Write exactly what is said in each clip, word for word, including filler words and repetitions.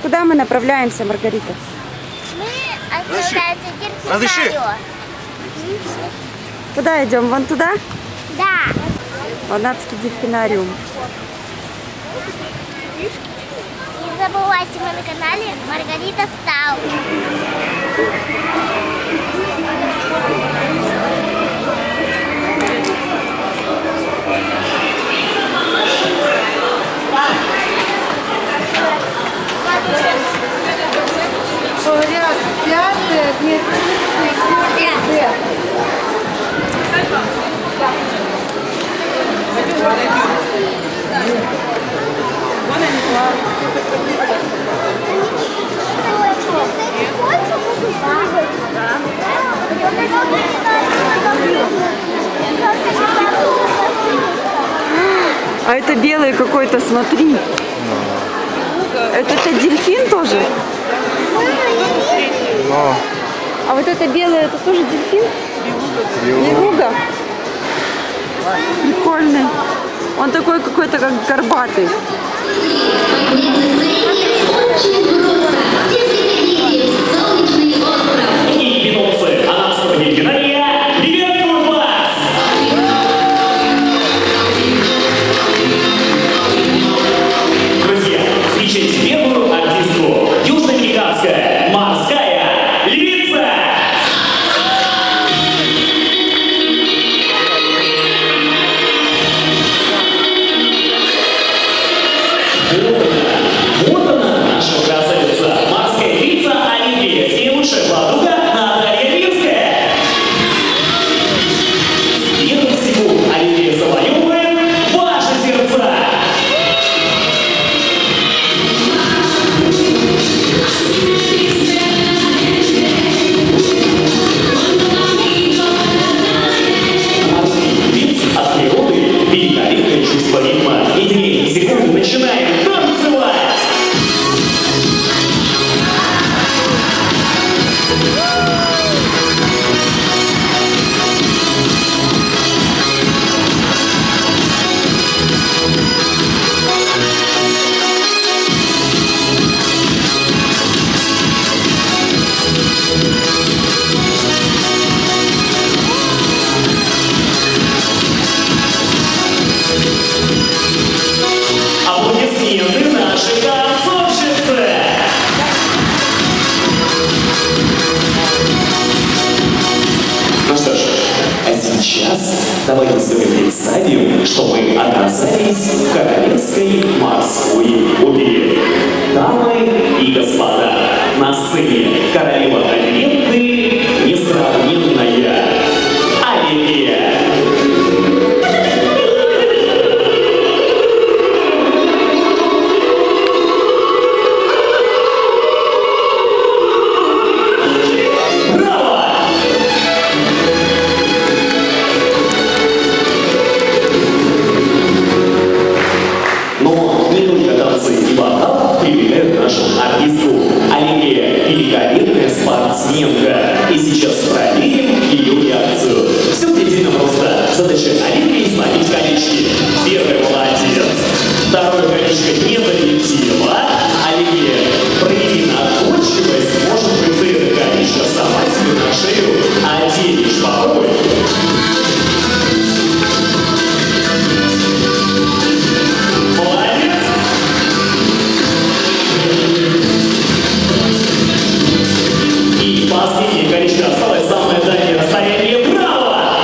Куда мы направляемся, Маргарита? Мы отправляемся в дельфинарию. Куда идем? Вон туда? Да. Ванадский дельфинариум. Не забывайте, мы на канале Маргарита Стал. Говорят, пятое, нет, А это белый какой-то, смотри. Это, это дельфин тоже? Но. А вот это белое, это тоже дельфин? Белуга. Прикольный. Он такой какой-то как горбатый. Питомцы Анапского дельфинария приветствуют вас! Друзья, встречайте первую артистку, южноамериканская морская львица! Вот она, наша красавица, морская львица Оливия, с ней лучшая подруга Наталья Римская. С первых секунд Оливия завоевывает ваши сердца. Морские львицы от природы великолепное чувство ритма. И две секунды начинаем танцевать. Аплодисменты нашей танцовщице! Ну что ж, а сейчас давайте с вами представим, что мы оказались в Королевской морской опере. Дамы и господа, на сцене королева Оливенты, несравненная Оливия. Но не только танцы и вокал привлекают нашу артистку. Оливия – великолепная спортсменка. И сейчас проверим ее реакцию. Все предельно просто. Задача Оливии – словить колечки. Первый – молодец. Второе колечко не долетело. Оливия, прояви находчивость. Может быть, ты это колечко сама себе на шею оденешь. Попробуй. Молодец! И последнее колечко осталось самое дальнее расстояние. Браво!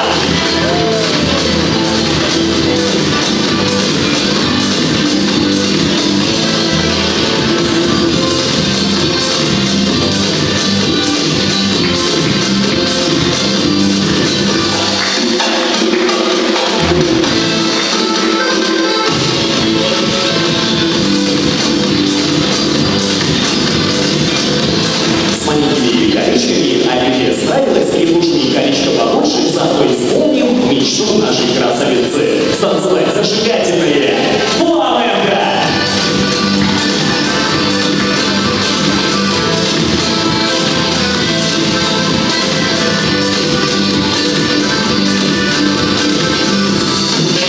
С маленькими колечками Оливия справилась, и нужнее колечко побольше, зато исполним мечту нашей красавицы. Станцевать зажигательные фламенко!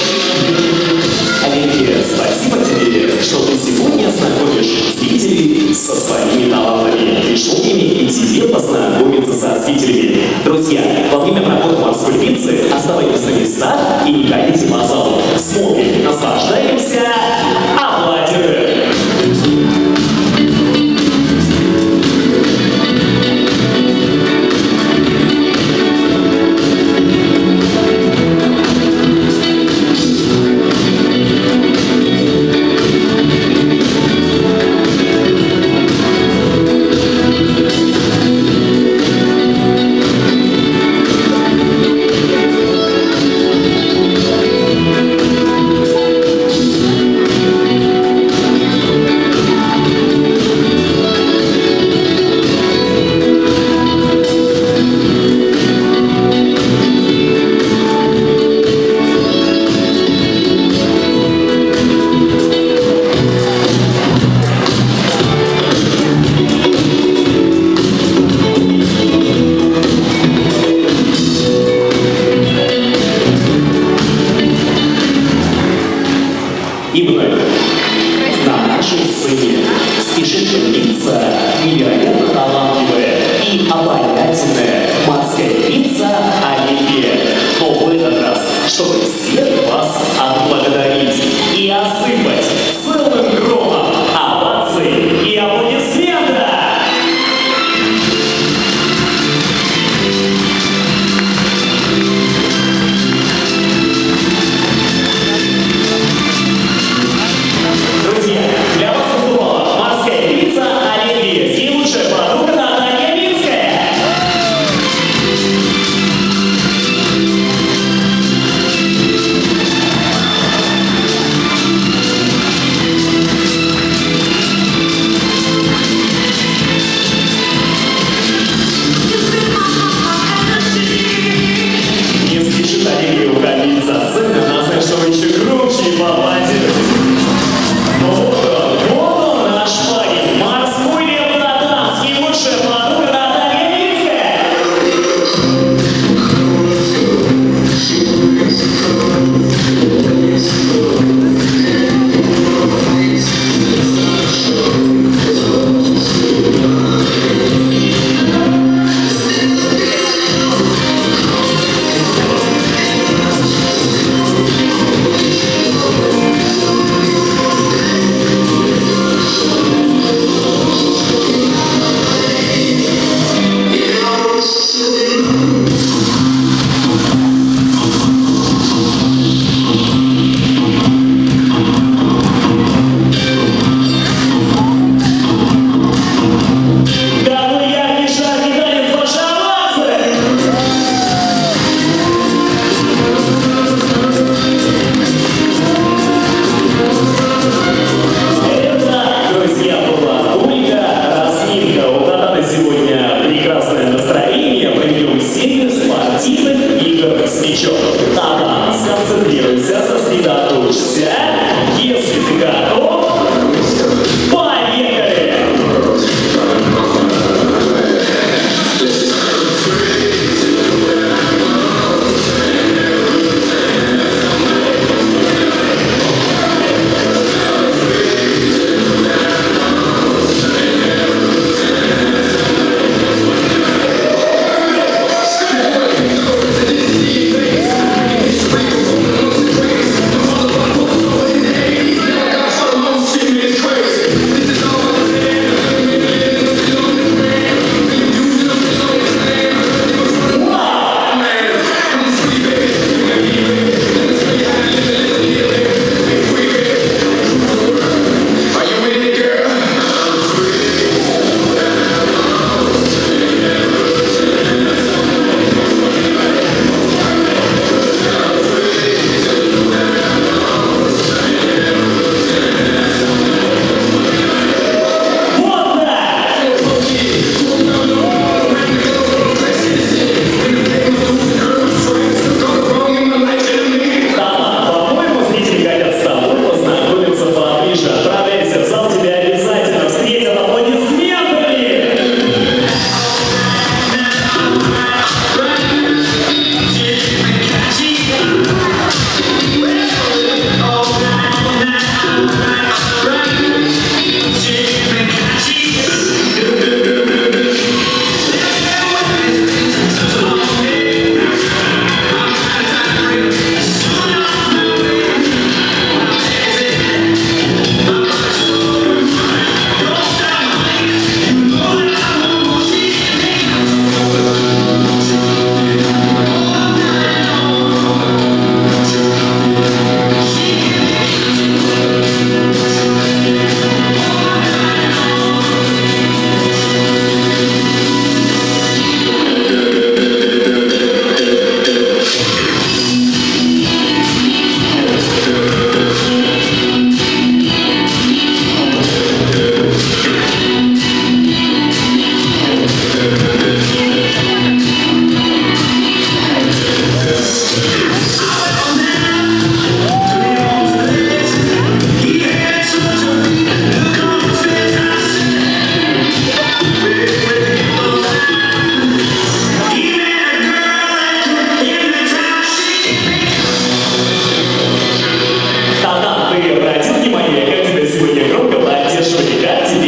Оливия, спасибо тебе, что ты сегодня знакомишь зрителей со своими талантами и шутками, и тебе познакомиться со зрителями. Друзья, во время прохода морской пиццы оставайтесь на местах и не ходите по залу. Смотрим, наслаждаемся, аплодируем!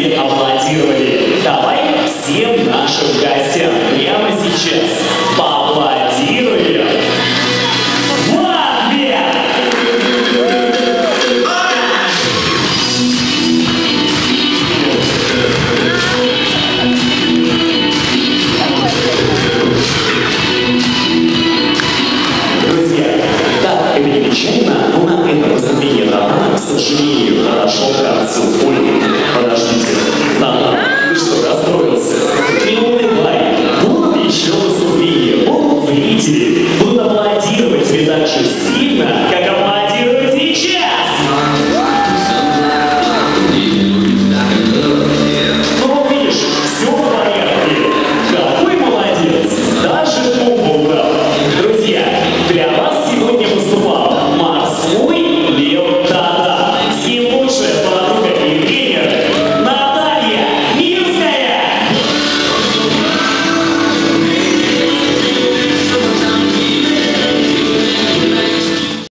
Алексея Абрамова.